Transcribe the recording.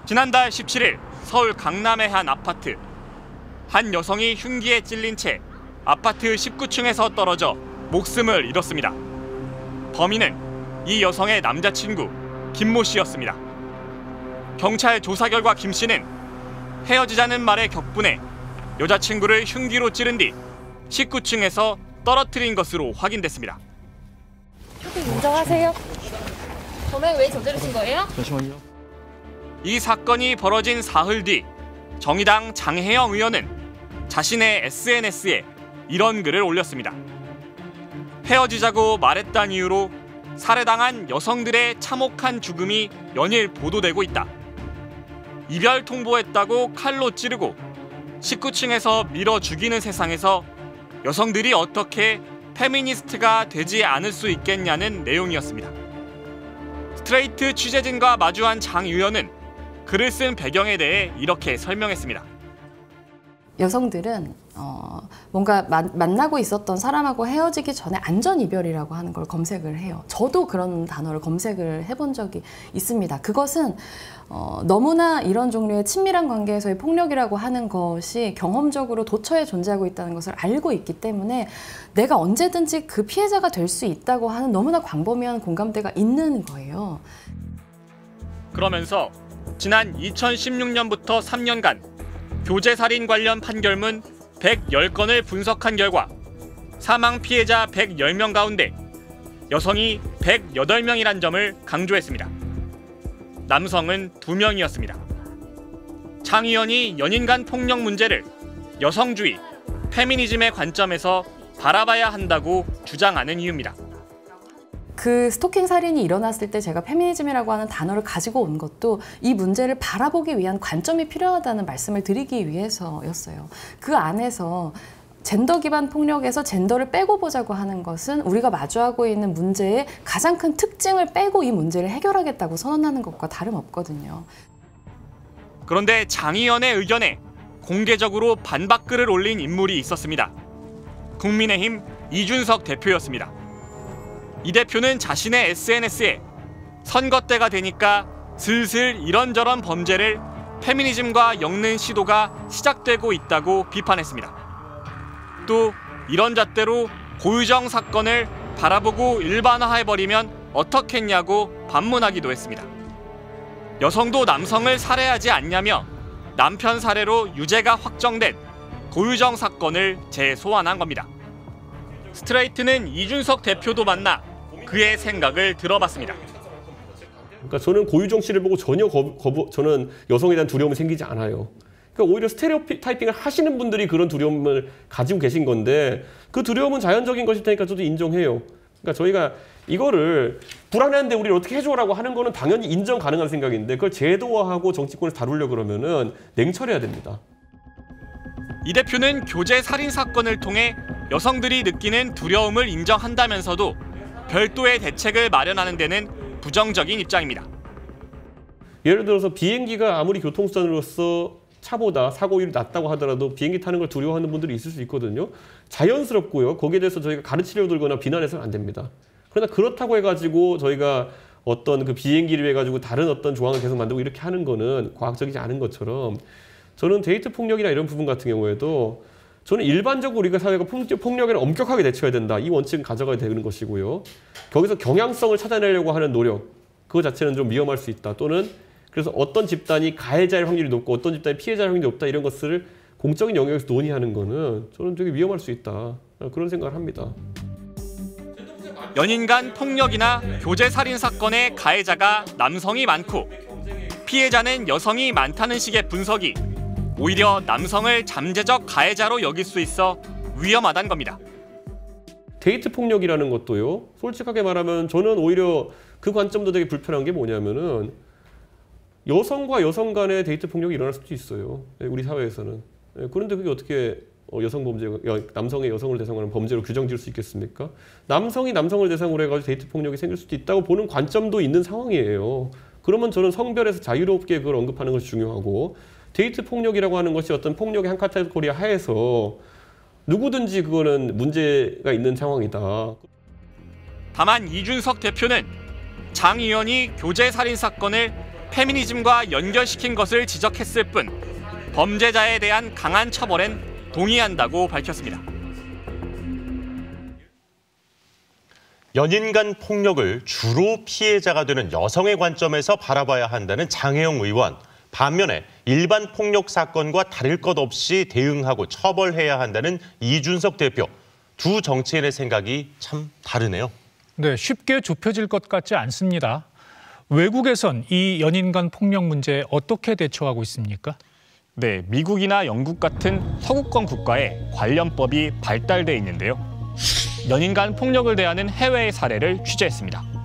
지난달 17일 서울 강남의 한 아파트. 한 여성이 흉기에 찔린 채 아파트 19층에서 떨어져 목숨을 잃었습니다. 범인은 이 여성의 남자친구 김모 씨였습니다. 경찰 조사 결과 김 씨는 헤어지자는 말에 격분해 여자친구를 흉기로 찌른 뒤 19층에서 떨어뜨린 것으로 확인됐습니다. 인정하세요? 범행 왜 저지르신 거예요? 잠시만요. 이 사건이 벌어진 사흘 뒤 정의당 장혜영 의원은 자신의 SNS에 이런 글을 올렸습니다. 헤어지자고 말했다는 이유로 살해당한 여성들의 참혹한 죽음이 연일 보도되고 있다. 이별 통보했다고 칼로 찌르고 19층에서 밀어 죽이는 세상에서 여성들이 어떻게 페미니스트가 되지 않을 수 있겠냐는 내용이었습니다. 스트레이트 취재진과 마주한 장 의원은 글을 쓴 배경에 대해 이렇게 설명했습니다. 여성들은 뭔가 만나고 있었던 사람하고 헤어지기 전에 안전이별이라고 하는 걸 검색을 해요. 저도 그런 단어를 검색을 해본 적이 있습니다. 그것은 너무나 이런 종류의 친밀한 관계에서의 폭력이라고 하는 것이 경험적으로 도처에 존재하고 있다는 것을 알고 있기 때문에 내가 언제든지 그 피해자가 될 수 있다고 하는 너무나 광범위한 공감대가 있는 거예요. 그러면서 지난 2016년부터 3년간 교제살인 관련 판결문 110건을 분석한 결과 사망 피해자 110명 가운데 여성이 108명이란 점을 강조했습니다. 남성은 2명이었습니다. 장 의원이 연인 간 폭력 문제를 여성주의, 페미니즘의 관점에서 바라봐야 한다고 주장하는 이유입니다. 그 스토킹 살인이 일어났을 때 제가 페미니즘이라고 하는 단어를 가지고 온 것도 이 문제를 바라보기 위한 관점이 필요하다는 말씀을 드리기 위해서였어요. 그 안에서 젠더 기반 폭력에서 젠더를 빼고 보자고 하는 것은 우리가 마주하고 있는 문제의 가장 큰 특징을 빼고 이 문제를 해결하겠다고 선언하는 것과 다름없거든요. 그런데 장 의원의 의견에 공개적으로 반박글을 올린 인물이 있었습니다. 국민의힘 이준석 대표였습니다. 이 대표는 자신의 SNS에 선거 때가 되니까 슬슬 이런저런 범죄를 페미니즘과 엮는 시도가 시작되고 있다고 비판했습니다. 또 이런 잣대로 고유정 사건을 바라보고 일반화해버리면 어떻겠냐고 반문하기도 했습니다. 여성도 남성을 살해하지 않냐며 남편 살해로 유죄가 확정된 고유정 사건을 재소환한 겁니다. 스트레이트는 이준석 대표도 만나 그의 생각을 들어봤습니다. 그러니까 저는 고유정 씨를 보고 전혀 저는 여성에 대한 두려움이 생기지 않아요. 그러니까 오히려 스테레오타이핑을 하시는 분들이 그런 두려움을 가지고 계신 건데 그 두려움은 자연적인 것일 테니까 저도 인정해요. 그러니까 저희가 이거를 불안한데 우리를 어떻게 해줘라고 하는 거는 당연히 인정 가능한 생각인데 그걸 제도화하고 정치권에서 다루려고 그러면은 냉철해야 됩니다. 이 대표는 교제 살인 사건을 통해 여성들이 느끼는 두려움을 인정한다면서도 별도의 대책을 마련하는 데는 부정적인 입장입니다. 예를 들어서 비행기가 아무리 교통수단으로서 차보다 사고율이 낮다고 하더라도 비행기 타는 걸 두려워하는 분들이 있을 수 있거든요. 자연스럽고요. 거기에 대해서 저희가 가르치려고 들거나 비난해서는 안 됩니다. 그러나 그렇다고 해가지고 저희가 어떤 그 비행기를 해가지고 다른 어떤 조항을 계속 만들고 이렇게 하는 거는 과학적이지 않은 것처럼 저는 데이트 폭력이나 이런 부분 같은 경우에도 저는 일반적으로 우리가 사회가 폭력에는 엄격하게 대처해야 된다. 이 원칙은 가져가야 되는 것이고요. 거기서 경향성을 찾아내려고 하는 노력, 그거 자체는 좀 위험할 수 있다. 또는 그래서 어떤 집단이 가해자일 확률이 높고 어떤 집단이 피해자일 확률이 높다. 이런 것을 공적인 영역에서 논의하는 거는 저는 되게 위험할 수 있다. 그런 생각을 합니다. 연인 간 폭력이나 교제 살인 사건의 가해자가 남성이 많고 피해자는 여성이 많다는 식의 분석이 오히려 남성을 잠재적 가해자로 여길 수 있어 위험하다는 겁니다. 데이트 폭력이라는 것도요. 솔직하게 말하면 저는 오히려 그 관점도 되게 불편한 게 뭐냐면은 여성과 여성 간의 데이트 폭력이 일어날 수도 있어요. 우리 사회에서는. 그런데 그게 어떻게 여성 범죄, 남성의 여성을 대상으로 하는 범죄로 규정 지을 수 있겠습니까? 남성이 남성을 대상으로 해가지고 데이트 폭력이 생길 수도 있다고 보는 관점도 있는 상황이에요. 그러면 저는 성별에서 자유롭게 그걸 언급하는 것이 중요하고 데이트 폭력이라고 하는 것이 어떤 폭력의 한 카테고리 하에서 누구든지 그거는 문제가 있는 상황이다. 다만 이준석 대표는 장 의원이 교제 살인 사건을 페미니즘과 연결시킨 것을 지적했을 뿐 범죄자에 대한 강한 처벌엔 동의한다고 밝혔습니다. 연인 간 폭력을 주로 피해자가 되는 여성의 관점에서 바라봐야 한다는 장혜영 의원. 반면에 일반 폭력 사건과 다를 것 없이 대응하고 처벌해야 한다는 이준석 대표. 두 정치인의 생각이 참 다르네요. 네, 쉽게 좁혀질 것 같지 않습니다. 외국에선 이 연인 간 폭력 문제에 어떻게 대처하고 있습니까? 네, 미국이나 영국 같은 서구권 국가에 관련법이 발달돼 있는데요. 연인 간 폭력을 대하는 해외의 사례를 취재했습니다.